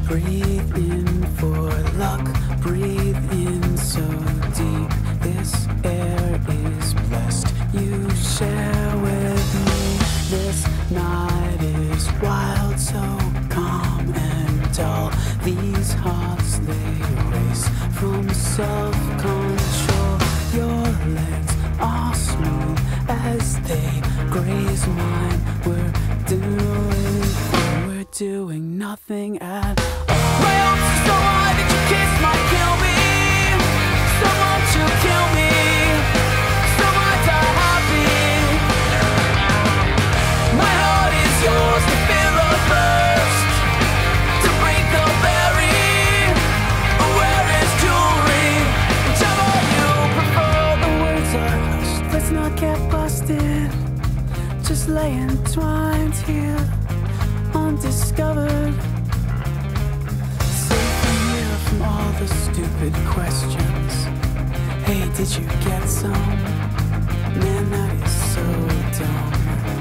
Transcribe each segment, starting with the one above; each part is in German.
Breathe in for luck, breathe in so deep. This air is blessed, you share with me. This night is wild, so calm and dull. These hearts, they race from self-control. Your legs are smooth as they graze mine. We're doing nothing at all. My hopes are so high that your kiss might kill me. So won't you kill me? So I die happy. My heart is yours to feel a thirst, to break the berry. Where is jewelry? Whichever you prefer. The words are hushed, let's not get busted. Just lay entwined here, undiscovered. Safe from here from all the stupid questions. Hey, did you get some? Man, that is so dumb.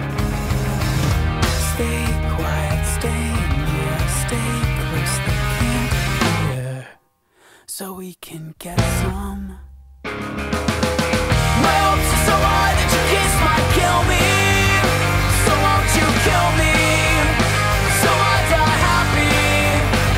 Stay quiet, stay near, stay close, they can't hear, so we can get some. My hopes are so high that your kiss might kill me. So won't you kill me? So I die happy.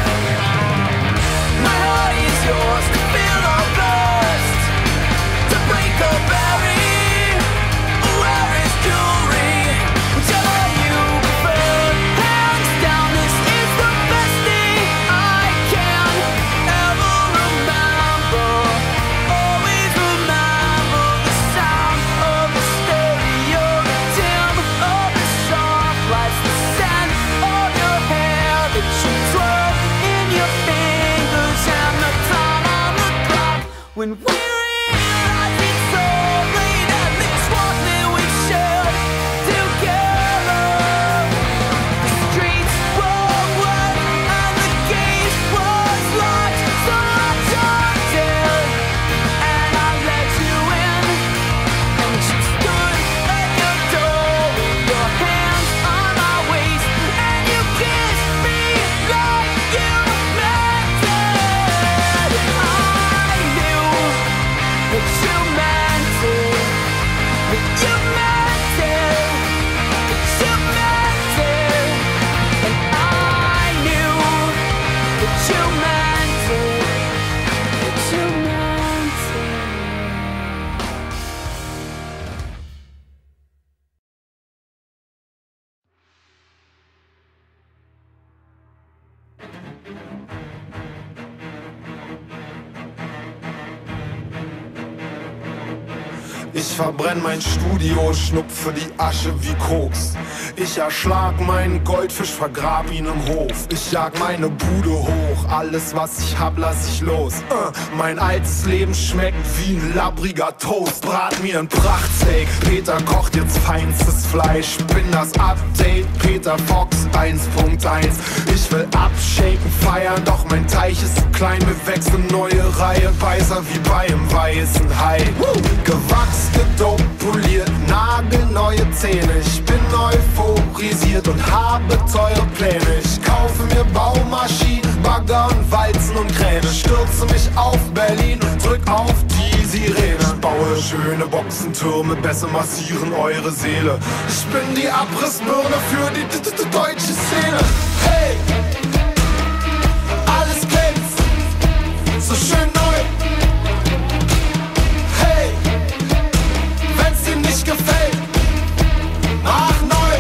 My heart is yours to feel a burst, to break a berry. Where is jewelry? Whichever you prefer. Hands down, this is the best thing I can ever remember. Always remember the sound of the stereo, the dim of the soft lights, the scent of your hair that you twirl in your fingers, and the time on the clock when we realize it's so late and this one that we shared together. The streets were wet and the gate was locked, so I jumped in and I let you in, and you stood at your door with your hands on my waist, and you kissed me like you meant it. I knew that you meant it, that you meant it, that you meant it, and I knew that you meant it, that you meant it. Ich verbrenn mein Studio, schnupfe die Asche wie Koks. Ich erschlag meinen Goldfisch, vergrab ihn im Hof. Ich jag meine Bude hoch, alles was ich hab, lass ich los. Mein altes Leben schmeckt wie ein labbriger Toast. Brat mir ein Prachtsteak, Peter kocht jetzt feinstes Fleisch. Bin das Update, Peter Fox 1.1. Ich will abshaken, feiern, doch mein Teich ist zu klein. Wir wechseln neue Reihe, weißer wie bei einem weißen Hai. Gewachs, gedopt, poliert, nagelneue Zähne. Ich bin euphorisiert und habe teure Pläne. Ich kaufe mir Baumaschinen, Bagger und Walzen und Kräne. Stürze mich auf Berlin und drück auf die Sirene. Ich baue schöne Boxentürme, besser massieren eure Seele. Ich bin die Abrissbirne für die deutsche Szene. Hey! Alles glänzt, so schön neu. Hey! Wenn's dir nicht gefällt, mach neu.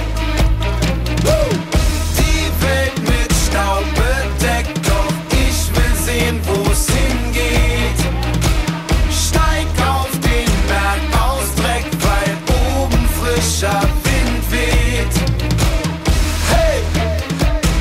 Die Welt mit Staub bedeckt, doch ich will sehen, wo es hingeht. Steig auf den Berg aus Dreck, weil oben frischer Wind weht. Hey!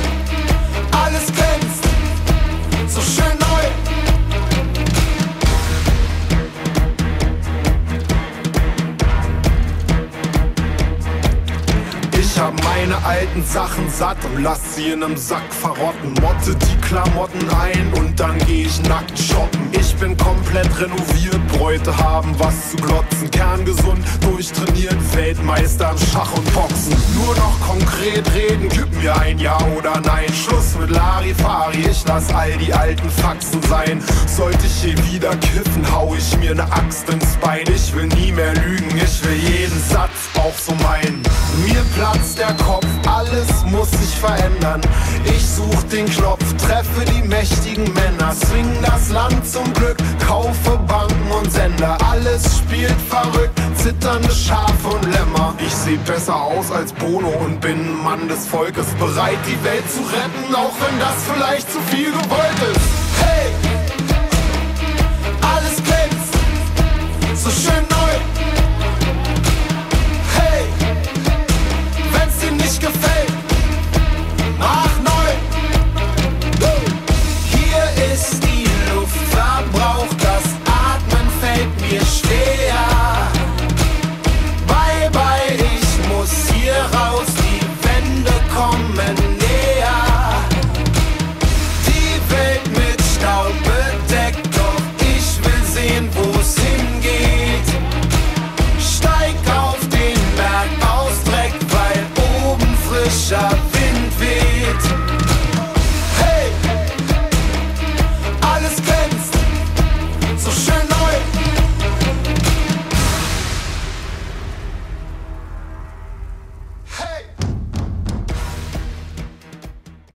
meine alten Sachen satt und lass sie in nem Sack verrotten. Motte die Klamotten ein und dann geh ich nackt shoppen. Ich bin komplett renoviert, Bräute haben was zu glotzen. Kerngesund, durchtrainiert, Weltmeister im Schach und Boxen. Nur noch konkret reden, gib mir ein Ja oder Nein. Schluss mit Larifari, ich lass all die alten Faxen sein. Sollte ich je wieder kiffen, hau ich mir ne Axt ins Bein. Ich will nie mehr lügen, ich will jeden Satz auch so meinen. Mir platzt der Kopf, alles muss sich verändern. Ich such den Knopf, treffe die mächtigen Männer. Swing das Land zum Glück, kaufe Banken und Sender. Alles spielt verrückt, zitternde Schafe und Lämmer. Ich seh besser aus als Bono und bin ein Mann des Volkes. Bereit die Welt zu retten, auch wenn das vielleicht zu viel gewollt ist. Hey, alles glänzt, so schön neu. Hey, wenn's dir nicht gefällt, mach neu. Hier ist die Luft, verbraucht das Atmen fällt mir schwer.